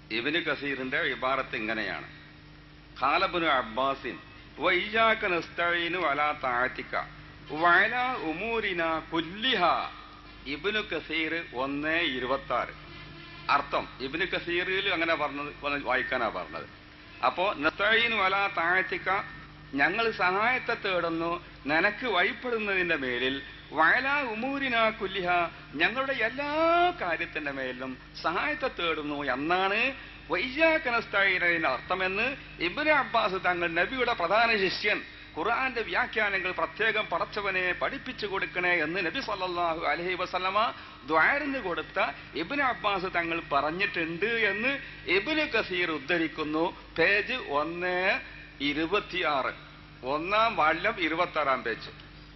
ഇബ്നു കസീറിന്റെ ഇബാറത്ത് ഇങ്ങനെയാണ്: ഖാലബ്നു അബ്ബാസിൻ വഇയ്യാക നസ്തഈനു അലാ തഅതിക വഅലാ ഉമൂരിനാ കുല്ലിഹാ. ഇബ്നു കസീർ 1:26. അർത്ഥം ഇബ്നു കസീറിൽ അങ്ങനെ പറഞ്ഞത് വായിക്കാനാ പറഞ്ഞത്. അപ്പോ നസ്തഈനു അലാ തഅതിക, ഞങ്ങൾ സഹായത്തെ തേടുന്നു നിനക്ക് വഴിപ്പെടുന്നതിന്റെ മേലിൽ, വഅലാ ഉമൂരിനാ കുല്ലിഹ, ഞങ്ങളുടെ എല്ലാ കാര്യത്തിന്റെ മേലും സഹായത്തെ തേടുന്നു എന്നാണ് വഇയ്യാക നസ്തഈനിന്റെ അർത്ഥമെന്ന് ഇബ്നു അബ്ബാസ് തങ്ങൾ, നബിയുടെ പ്രധാന ശിഷ്യൻ, ഖുർആന്റെ വ്യാഖ്യാനങ്ങൾ പ്രത്യേകം പടച്ചവനെ പഠിപ്പിച്ചു കൊടുക്കണേ എന്ന് നബി സല്ലല്ലാഹു അലൈഹി വസല്ലമ ദുആറിന് കൊടുത്ത ഇബ്നു അബ്ബാസ് തങ്ങൾ പറഞ്ഞിട്ടുണ്ട് എന്ന് ഇബ്നു കസീർ ഉദ്ധരിക്കുന്നു. Page 1:26, 1-ാം വാള്യം 26-ാം page.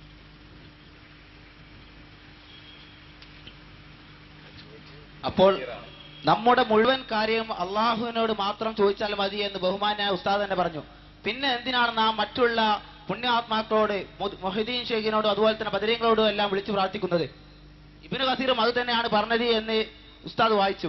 അപ്പോൾ നമ്മുടെ മുഴുവൻ കാര്യം അള്ളാഹുവിനോട് മാത്രം ചോദിച്ചാൽ മതി എന്ന് ബഹുമാനായ ഉസ്താദ് തന്നെ പറഞ്ഞു. പിന്നെ എന്തിനാണ് നാം മറ്റുള്ള പുണ്യാത്മാക്കളോട്, മൊഹീദ്ദീൻ ഷെയ്ഖിനോടും അതുപോലെ തന്നെ ബദരീങ്ങളോടും എല്ലാം വിളിച്ചു പ്രാർത്ഥിക്കുന്നത്? ഇബ്നു കസീറും അത് തന്നെയാണ് പറഞ്ഞത് എന്ന് ഉസ്താദ് വായിച്ചു.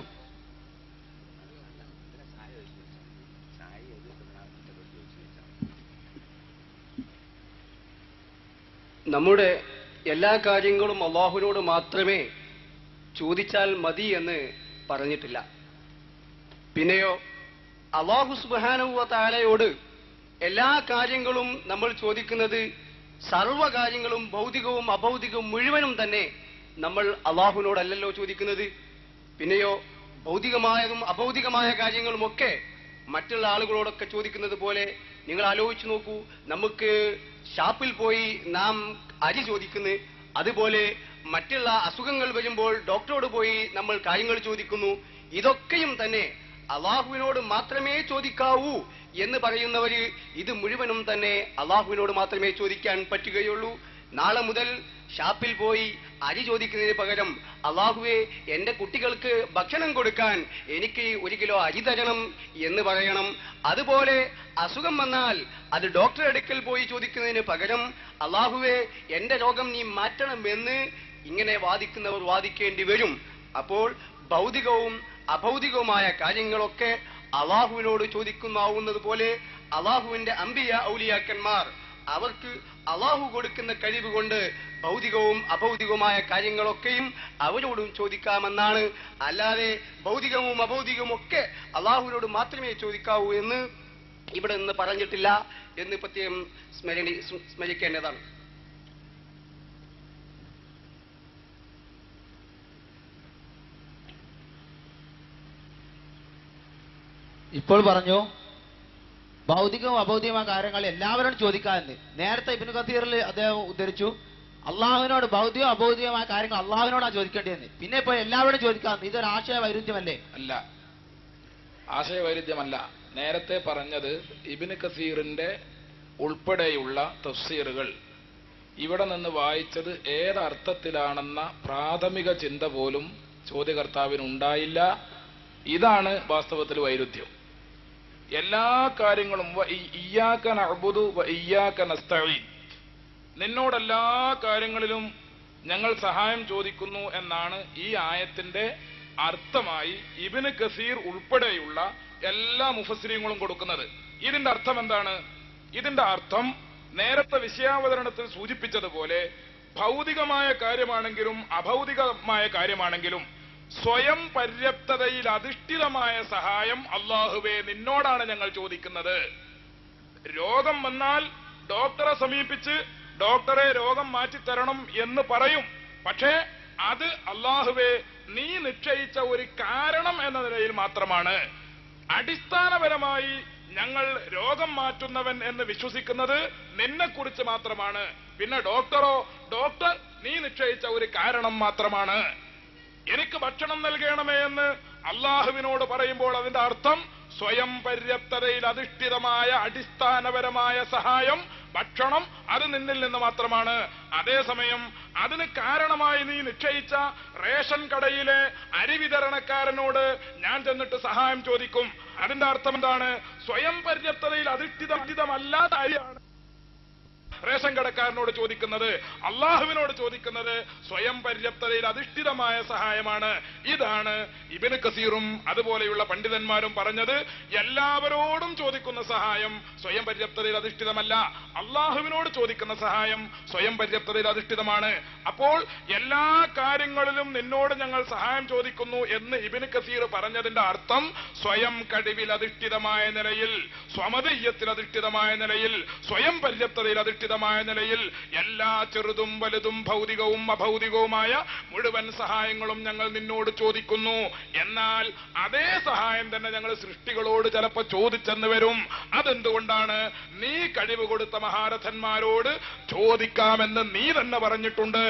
നമ്മുടെ എല്ലാ കാര്യങ്ങളും അള്ളാഹുവിനോട് മാത്രമേ ചോദിച്ചാൽ മതി എന്ന് പറഞ്ഞിട്ടില്ല. പിന്നെയോ അള്ളാഹു സുബ്ഹാനഹു വ തആലയോട് എല്ലാ കാര്യങ്ങളും നമ്മൾ ചോദിക്കുന്നത്, സർവ്വകാര്യങ്ങളും ഭൗതികവും അഭൗതികവും മുഴുവനും തന്നെ നമ്മൾ അള്ളാഹുവിനോടല്ലല്ലോ ചോദിക്കുന്നത്. പിന്നെയോ ഭൗതികമായതും അഭൗതികമായ കാര്യങ്ങളുമൊക്കെ മറ്റുള്ള ആളുകളോടൊക്കെ ചോദിക്കുന്നത് പോലെ നിങ്ങൾ ആലോചിച്ചു നോക്കൂ. നമുക്ക് ഷാപ്പിൽ പോയി നാം അരി ചോദിക്കുന്നു, അതുപോലെ മറ്റുള്ള അസുഖങ്ങൾ വരുമ്പോൾ ഡോക്ടറോട് പോയി നമ്മൾ കാര്യങ്ങൾ ചോദിക്കുന്നു. ഇതൊക്കെയും തന്നെ അള്ളാഹുവിനോട് മാത്രമേ ചോദിക്കാവൂ എന്ന് പറയുന്നവര് ഇത് മുഴുവനും തന്നെ അള്ളാഹുവിനോട് മാത്രമേ ചോദിക്കാൻ പറ്റുകയുള്ളൂ. നാളെ മുതൽ ഷാപ്പിൽ പോയി അരി ചോദിക്കുന്നതിന് പകരം അള്ളാഹുവേ, എന്റെ കുട്ടികൾക്ക് ഭക്ഷണം കൊടുക്കാൻ എനിക്ക് 1 കിലോ അരി തരണം എന്ന് പറയണം. അതുപോലെ അസുഖം വന്നാൽ അത് ഡോക്ടറെ അടുക്കൽ പോയി ചോദിക്കുന്നതിന് പകരം അള്ളാഹുവേ, എന്റെ രോഗം നീ മാറ്റണം എന്ന് ഇങ്ങനെ വാദിക്കുന്നവർ വാദിക്കേണ്ടി വരും. അപ്പോൾ ഭൗതികവും അഭൗതികവുമായ കാര്യങ്ങളൊക്കെ അള്ളാഹുവിനോട് ചോദിക്കുന്നാവുന്നത് പോലെ അള്ളാഹുവിന്റെ അംബിയ ഔലിയാക്കന്മാർ അവർക്ക് അള്ളാഹു കൊടുക്കുന്ന കഴിവ് കൊണ്ട് ഭൗതികവും അഭൗതികവുമായ കാര്യങ്ങളൊക്കെയും അവരോടും ചോദിക്കാമെന്നാണ്. അല്ലാതെ ഭൗതികവും അഭൗതികവും ഒക്കെ അള്ളാഹുവിനോട് മാത്രമേ ചോദിക്കാവൂ എന്ന് ഇവിടെ നിന്ന് പറഞ്ഞിട്ടില്ല എന്ന് പ്രത്യേകം സ്മരിക്കേണ്ടതാണ്. ഇപ്പോൾ പറഞ്ഞു ഭൗതികവും അഭൗതികമായ കാര്യങ്ങൾ എല്ലാവരോടും ചോദിക്കാറുണ്ട്. നേരത്തെ ഇബ്നു കസീറിൽ അദ്ദേഹം ഉദ്ധരിച്ചു അള്ളാഹുവിനോട് ഭൗതികവും അഭൗതികമായ കാര്യങ്ങൾ അള്ളാഹുവിനോടാണ് ചോദിക്കേണ്ടതെന്ന്. പിന്നെ ഇപ്പൊ എല്ലാവരോടും ചോദിക്കാറുണ്ട്. ഇതൊരു ആശയ വൈരുദ്ധ്യമല്ലേ? അല്ല, ആശയവൈരുദ്ധ്യമല്ല. നേരത്തെ പറഞ്ഞത് ഇബ്നു കസീറിന്റെ ഉൾപ്പെടെയുള്ള തഫ്സീറുകൾ ഇവിടെ നിന്ന് വായിച്ചത് ഏതർത്ഥത്തിലാണെന്ന പ്രാഥമിക ചിന്ത പോലും ചോദ്യകർത്താവിനുണ്ടായില്ല. ഇതാണ് വാസ്തവത്തിൽ വൈരുദ്ധ്യം. എല്ലാ കാര്യങ്ങളും ഇയ്യാക നഅ്ബുദു വ ഇയ്യാക നസ്തഈൻ, നിന്നോടെല്ലാ കാര്യങ്ങളിലും ഞങ്ങൾ സഹായം ചോദിക്കുന്നു എന്നാണ് ഈ ആയത്തിന്റെ അർത്ഥമായി ഇബ്നു കസീർ ഉൾപ്പെടെയുള്ള എല്ലാ മുഫസ്സിരീങ്ങളും കൊടുക്കുന്നത്. ഇതിന്റെ അർത്ഥം എന്താണ്? ഇതിന്റെ അർത്ഥം നേരത്തെ വിഷയാവതരണത്തിൽ സൂചിപ്പിച്ചതുപോലെ ഭൗതികമായ കാര്യമാണെങ്കിലും അഭൗതികമായ കാര്യമാണെങ്കിലും സ്വയം പര്യാപ്തതയിൽ അധിഷ്ഠിതമായ സഹായം അല്ലാഹുവേ നിന്നോടാണ് ഞങ്ങൾ ചോദിക്കുന്നത്. രോഗം വന്നാൽ ഡോക്ടറെ സമീപിച്ച് ഡോക്ടറെ രോഗം മാറ്റിത്തരണം എന്ന് പറയും. പക്ഷേ അത് അല്ലാഹുവേ നീ നിശ്ചയിച്ച ഒരു കാരണം എന്ന നിലയിൽ മാത്രമാണ്. അടിസ്ഥാനപരമായി ഞങ്ങൾ രോഗം മാറ്റുന്നവൻ എന്ന് വിശ്വസിക്കുന്നത് നിന്നെക്കുറിച്ച് മാത്രമാണ്. പിന്നെ ഡോക്ടർ നീ നിശ്ചയിച്ച ഒരു കാരണം മാത്രമാണ്. എനിക്ക് ഭക്ഷണം നൽകണമേ എന്ന് അള്ളാഹുവിനോട് പറയുമ്പോൾ അതിന്റെ അർത്ഥം സ്വയം പര്യാപ്തതയിൽ അധിഷ്ഠിതമായ അടിസ്ഥാനപരമായ സഹായം, ഭക്ഷണം, അത് നിന്നിൽ നിന്ന് മാത്രമാണ്. അതേസമയം അതിന് കാരണമായി നീ നിശ്ചയിച്ച റേഷൻ കടയിലെ അരി വിതരണക്കാരനോട് ഞാൻ ചെന്നിട്ട് സഹായം ചോദിക്കും. അതിന്റെ അർത്ഥം എന്താണ്? സ്വയം പര്യാപ്തതയിൽ അധിഷ്ഠിതമല്ലാത്ത അരിയാണ് റേഷൻ കടക്കാരനോട് ചോദിക്കുന്നത്, അള്ളാഹുവിനോട് ചോദിക്കുന്നത് സ്വയം പര്യാപ്തതയിൽ അധിഷ്ഠിതമായ സഹായമാണ്. ഇതാണ് ഇബ്നു കസീറും അതുപോലെയുള്ള പണ്ഡിതന്മാരും പറഞ്ഞത്. എല്ലാവരോടും ചോദിക്കുന്ന സഹായം സ്വയം പര്യാപ്തതയിൽ അധിഷ്ഠിതമല്ല, അള്ളാഹുവിനോട് ചോദിക്കുന്ന സഹായം സ്വയം പര്യാപ്തതയിൽ അധിഷ്ഠിതമാണ്. അപ്പോൾ എല്ലാ കാര്യങ്ങളിലും നിന്നോട് ഞങ്ങൾ സഹായം ചോദിക്കുന്നു എന്ന് ഇബ്നു കസീർ പറഞ്ഞതിന്റെ അർത്ഥം സ്വയം കഴിവിൽ അധിഷ്ഠിതമായ നിലയിൽ, സ്വമതയ്യത്തിൽ അധിഷ്ഠിതമായ നിലയിൽ, സ്വയം പര്യാപ്തതയിൽ അധിഷ്ഠിതമായ നിലയിൽ എല്ലാ ചെറുതും വലുതും ഭൗതികവും അഭൗതികവുമായ മുഴുവൻ സഹായങ്ങളും ഞങ്ങൾ നിന്നോട് ചോദിക്കുന്നു. എന്നാൽ അതേ സഹായം തന്നെ ഞങ്ങൾ സൃഷ്ടികളോട് ചിലപ്പോൾ ചോദിച്ചെന്ന് വരും. അതെന്തുകൊണ്ടാണ്? നീ കഴിവ് കൊടുത്ത മഹാരഥന്മാരോട് ചോദിക്കാമെന്ന് നീ തന്നെ പറഞ്ഞിട്ടുണ്ട്.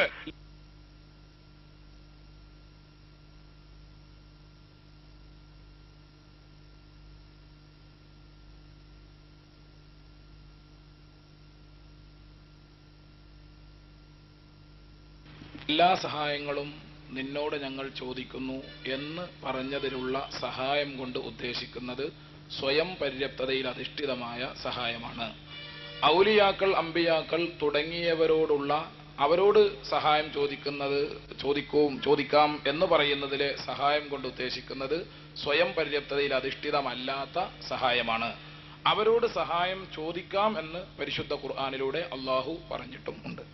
എല്ലാ സഹായങ്ങളും നിന്നോട് ഞങ്ങൾ ചോദിക്കുന്നു എന്ന് പറഞ്ഞതിലുള്ള സഹായം കൊണ്ട് ഉദ്ദേശിക്കുന്നത് സ്വയം പര്യാപ്തതയിൽ അധിഷ്ഠിതമായ സഹായമാണ്. ഔലിയാക്കൾ, അമ്പിയാക്കൾ തുടങ്ങിയവരോടുള്ള അവരോട് സഹായം ചോദിക്കാം എന്ന് പറയുന്നതിലെ സഹായം കൊണ്ട് ഉദ്ദേശിക്കുന്നത് സ്വയം പര്യാപ്തതയിൽ അധിഷ്ഠിതമല്ലാത്ത സഹായമാണ്. അവരോട് സഹായം ചോദിക്കാം എന്ന് പരിശുദ്ധ ഖുർആനിലൂടെ അള്ളാഹു പറഞ്ഞിട്ടും ഉണ്ട്.